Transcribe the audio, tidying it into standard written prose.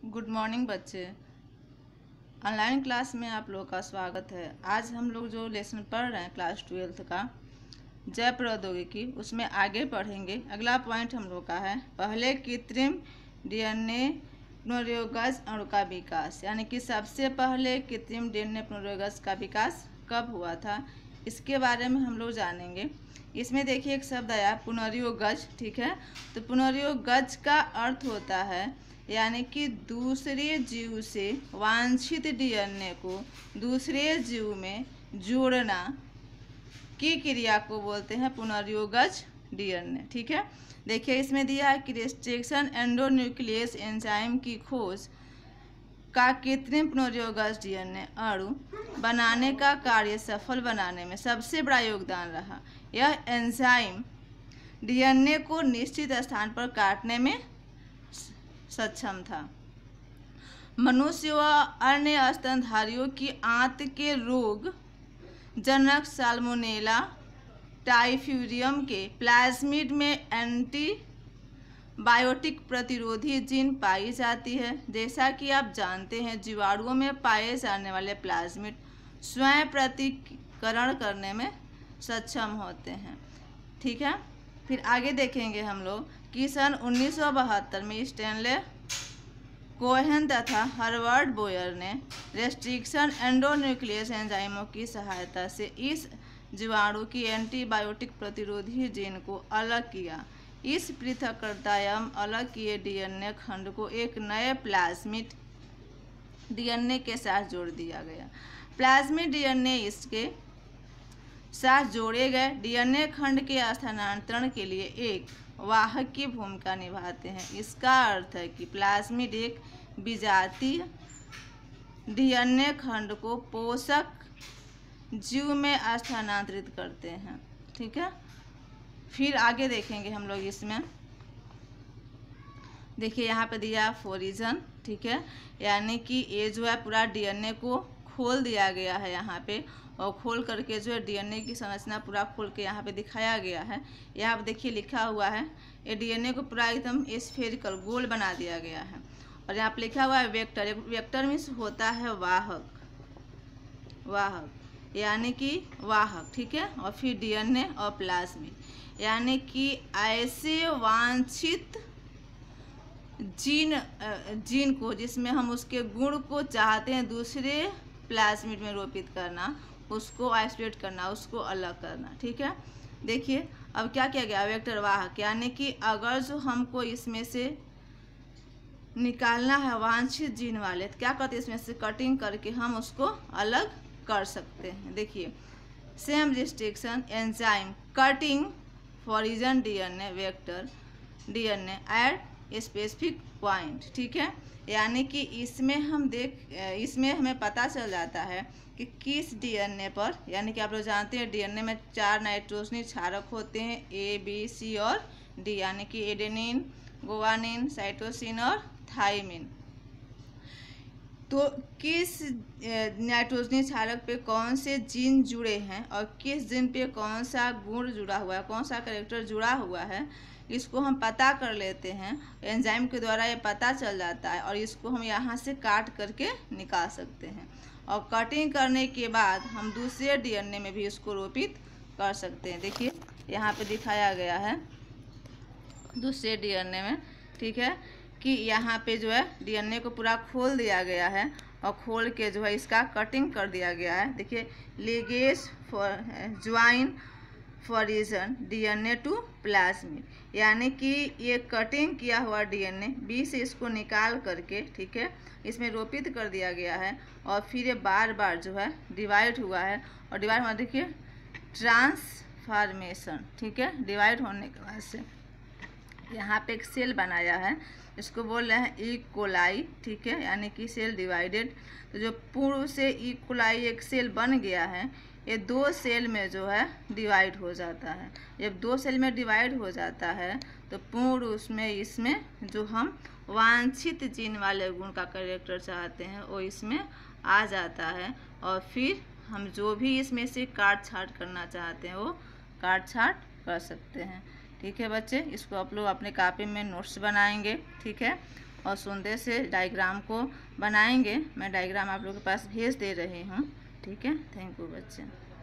Good morning बच्चे। Online class में आप लोगों का स्वागत है। आज हम लोग जो लेसन पढ़ रहे हैं क्लास 12 का जैव प्रौद्योगिकी, उसमें आगे पढ़ेंगे। अगला पॉइंट हम लोग का है पहले कृत्रिम डीएनए पुनर्योगज अणु का विकास, यानी कि सबसे पहले कृत्रिम डीएनए पुनर्योगज का विकास कब हुआ था, इसके बारे में हम लोग जानेंगे। इसमें देखिए एक शब्द आया पुनर्योगज, ठीक है। तो पुनर्योगज का अर्थ होता है यानी कि दूसरे जीव से वांछित डीएनए को दूसरे जीव में जोड़ना की क्रिया को बोलते हैं पुनर्योगज डीएनए, ठीक है। देखिए इसमें दिया है कि रिस्ट्रिक्शन एंडोन्यूक्लियस एंजाइम की खोज का कृत्रिम पुनर्योगज डीएनए अणु बनाने का कार्य सफल बनाने में सबसे बड़ा योगदान रहा। यह एंजाइम डीएनए को निश्चित स्थान पर काटने में सक्षम था। मनुष्य व अन्य स्तनधारियों की आंत के रोग जनक साल्मोनेला टाइफ्यूरियम के प्लाज्मिड में एंटीबायोटिक प्रतिरोधी जीन पाई जाती है। जैसा कि आप जानते हैं जीवाणुओं में पाए जाने वाले प्लाज्मिड स्वयं प्रतिकरण करने में सक्षम होते हैं, ठीक है। फिर आगे देखेंगे हम लोग कि सन 1972 में स्टैनले कोहेन तथा हर्बर्ट बोयर ने रेस्ट्रिक्शन एंडोन्यूक्लियस एंजाइमों की सहायता से इस जीवाणु की एंटीबायोटिक प्रतिरोधी जीन को अलग किया। इस पृथक्करता एवं अलग किए डीएनए खंड को एक नए प्लाज्मिड डीएनए के साथ जोड़ दिया गया। प्लाज्मिड डीएनए इसके साथ जोड़े गए डीएनए खंड के स्थानांतरण के लिए एक वाहक की भूमिका निभाते हैं। इसका अर्थ है कि प्लाज्मिड एक विजातीय डीएनए खंड को पोषक जीव में स्थानांतरित करते हैं, ठीक है। फिर आगे देखेंगे हम लोग इसमें, देखिए यहाँ पे दिया फोरिजन, ठीक है, यानी कि ये जो है पूरा डीएनए को खोल दिया गया है यहाँ पे, और खोल करके जो है डीएनए की संरचना पूरा खोल के यहाँ पे दिखाया गया है। यहाँ पे देखिए लिखा हुआ है ये डीएनए को पूरा एकदम स्फेरिकल गोल बना दिया गया है। और यहाँ पे लिखा हुआ है वेक्टर। वेक्टर मीन्स होता है वाहक, वाहक यानी कि वाहक, ठीक है। और फिर डीएनए और प्लाज्मिड, यानी कि ऐसे वांछित जीन को जिसमें हम उसके गुण को चाहते हैं दूसरे प्लाज्मिड में रोपित करना, उसको आइसोलेट करना, उसको अलग करना, ठीक है। देखिए अब क्या किया गया, वेक्टर वाहक, यानी कि अगर जो हमको इसमें से निकालना है वांछित जीन वाले, तो क्या करते हैं इसमें से कटिंग करके हम उसको अलग कर सकते हैं। देखिए same restriction enzyme cutting foreign DNA vector DNA at specific point, ठीक है। यानी कि इसमें हमें पता चल जाता है कि किस डीएनए पर, यानी कि आप लोग जानते हैं डीएनए में 4 नाइट्रोजनी क्षारक होते हैं ए बी सी और डी, यानी कि एडेनिन गुआनिन साइटोसिन और थाइमिन। तो किस नाइट्रोजनी क्षारक पे कौन से जीन जुड़े हैं और किस जीन पे कौन सा गुण जुड़ा हुआ है, कौन सा कैरेक्टर जुड़ा हुआ है, इसको हम पता कर लेते हैं। एंजाइम के द्वारा ये पता चल जाता है और इसको हम यहाँ से काट करके निकाल सकते हैं। और कटिंग करने के बाद हम दूसरे डीएनए में भी इसको रोपित कर सकते हैं। देखिए यहाँ पे दिखाया गया है दूसरे डीएनए में, ठीक है, कि यहाँ पे जो है डीएनए को पूरा खोल दिया गया है और खोल के जो है इसका कटिंग कर दिया गया है। देखिए ligase for join foreign DNA to plasmid, यानी कि ये कटिंग किया हुआ डीएनए बी से इसको निकाल करके, ठीक है, इसमें रोपित कर दिया गया है और फिर ये बार बार जो है डिवाइड हुआ है। और डिवाइड होने देखिए ट्रांसफॉर्मेशन, ठीक है, डिवाइड होने के बाद से यहाँ पे एक सेल बनाया है, इसको बोल रहे हैं ई कोलाई, ठीक है, यानी कि सेल डिवाइडेड। तो जो पूर्व से ई कोलाई एक सेल बन गया है, ये 2 सेल में जो है डिवाइड हो जाता है। जब 2 सेल में डिवाइड हो जाता है तो पूर्ण उसमें इसमें जो हम वांछित जीन वाले गुण का कैरेक्टर चाहते हैं वो इसमें आ जाता है। और फिर हम जो भी इसमें से काट छाट करना चाहते हैं वो काट छाट कर सकते हैं, ठीक है बच्चे। इसको आप लोग अपने कॉपी में नोट्स बनाएंगे, ठीक है। और सुंदर से डायग्राम को बनाएंगे। मैं डायग्राम आप लोगों के पास भेज दे रही हूँ। ठीक है, थैंक यू बच्चे।